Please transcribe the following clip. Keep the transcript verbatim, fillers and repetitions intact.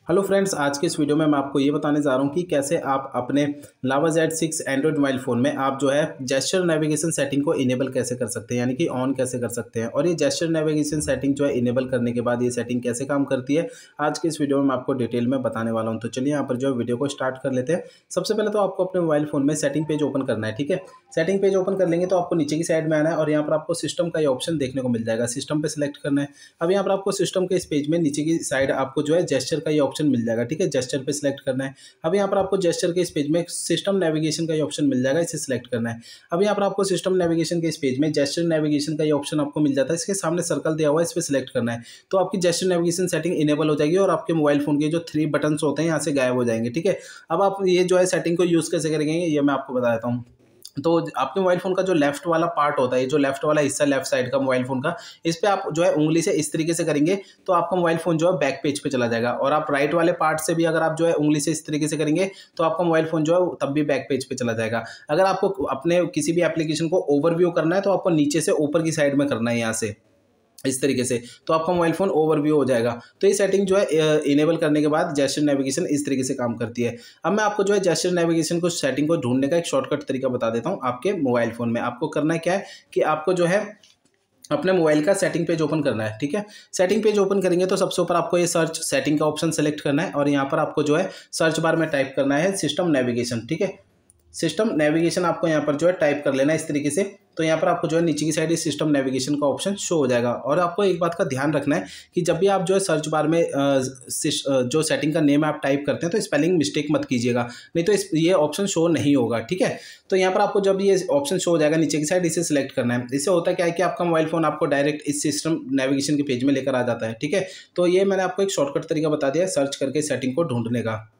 Hello friends, आज के इस वीडियो में मैं आपको ये बताने जा रहा हूँ कि कैसे आप अपने Lava Z six android mobile phone में आप जो है जेस्चर नेविगेशन सेटिंग को इनेबल कैसे कर सकते हैं, यानी कि ऑन कैसे कर सकते हैं। और ये जेस्चर नेविगेशन सेटिंग जो है इनेबल करने के बाद ये सेटिंग कैसे काम करती है, आज के इस वीडियो में मैं आपको डिटेल में बताने वाला हूँ। तो चलिए यहाँ पर जो है वीडियो को स्टार्ट कर लेते हैं। सबसे पहले तो आपको अपने मोबाइल फ़ोन में सेटिंग पेज ओपन करना है, ठीक है। सेटिंग पेज ओपन कर लेंगे तो आपको नीचे की साइड में आना है और यहाँ पर आपको सिस्टम का ये ऑप्शन देखने को मिल जाएगा। सिस्टम पे सिलेक्ट करना है। अब यहाँ पर आपको सिस्टम के इस पेज में नीचे की साइड आपको जो है जेस्चर का ये ऑप्शन मिल जाएगा, ठीक है। जेस्चर पे सिलेक्ट करना है। अब यहाँ पर आपको जेस्चर के इस पेज में सिस्टम नेविगेशन का ये ऑप्शन मिल जाएगा, इसे सिलेक्ट करना है। अब यहाँ पर आपको सिस्टम नेविगेशन के इस पेज में जेस्चर नेविगेशन का ये ऑप्शन आपको मिल जाता है, इसके सामने सर्कल दिया हुआ है, इस पर सिलेक्ट करना है। तो आपकी जेस्चर नेविगेशन सेटिंग इनेबल हो जाएगी और आपके मोबाइल फोन के जो थ्री बटन्स होते हैं यहाँ से गायब हो जाएंगे, ठीक है। अब आप ये जो है सेटिंग को यूज़ कैसे करेंगे ये मैं आपको बता देता हूँ। तो आपके मोबाइल फ़ोन का जो लेफ्ट वाला पार्ट होता है, जो लेफ्ट वाला हिस्सा लेफ्ट साइड का मोबाइल फ़ोन का, इस पे आप जो है उंगली से इस तरीके से करेंगे तो आपका मोबाइल फ़ोन जो है बैक पेज पे चला जाएगा। और आप राइट वाले पार्ट से भी अगर आप जो है उंगली से इस तरीके से करेंगे तो आपका मोबाइल फ़ोन जो है तब भी बैक पेज पे चला जाएगा। अगर आपको अपने किसी भी एप्लीकेशन को ओवरव्यू करना है तो आपको नीचे से ऊपर की साइड में करना है, यहाँ से इस तरीके से, तो आपका मोबाइल फ़ोन ओवरव्यू हो जाएगा। तो ये सेटिंग जो है इनेबल करने के बाद जेस्चर नेविगेशन इस तरीके से काम करती है। अब मैं आपको जो है जेस्चर नेविगेशन को सेटिंग को ढूंढने का एक शॉर्टकट तरीका बता देता हूँ। आपके मोबाइल फ़ोन में आपको करना क्या है कि आपको जो है अपने मोबाइल का सेटिंग पेज ओपन करना है, ठीक है। सेटिंग पेज ओपन करेंगे तो सबसे ऊपर आपको ये सर्च सेटिंग का ऑप्शन सेलेक्ट करना है और यहाँ पर आपको जो है सर्च बार में टाइप करना है सिस्टम नेविगेशन, ठीक है। सिस्टम नेविगेशन आपको यहाँ पर जो है टाइप कर लेना है इस तरीके से। तो यहाँ पर आपको जो है नीचे की साइड सिस्टम नेविगेशन का ऑप्शन शो हो जाएगा। और आपको एक बात का ध्यान रखना है कि जब भी आप जो है सर्च बार में जो सेटिंग का नेम आप टाइप करते हैं तो स्पेलिंग मिस्टेक मत कीजिएगा, नहीं तो इस ये ऑप्शन शो नहीं होगा, ठीक है। तो यहाँ पर आपको जब ये ऑप्शन शो हो जाएगा नीचे की साइड, इसे सिलेक्ट करना है। इससे होता क्या है कि आपका मोबाइल फ़ोन आपको डायरेक्ट इस सिस्टम नेविगेशन के पेज में लेकर आ जाता है, ठीक है। तो ये मैंने आपको एक शॉर्टकट तरीका बता दिया है सर्च करके सेटिंग को ढूंढने का।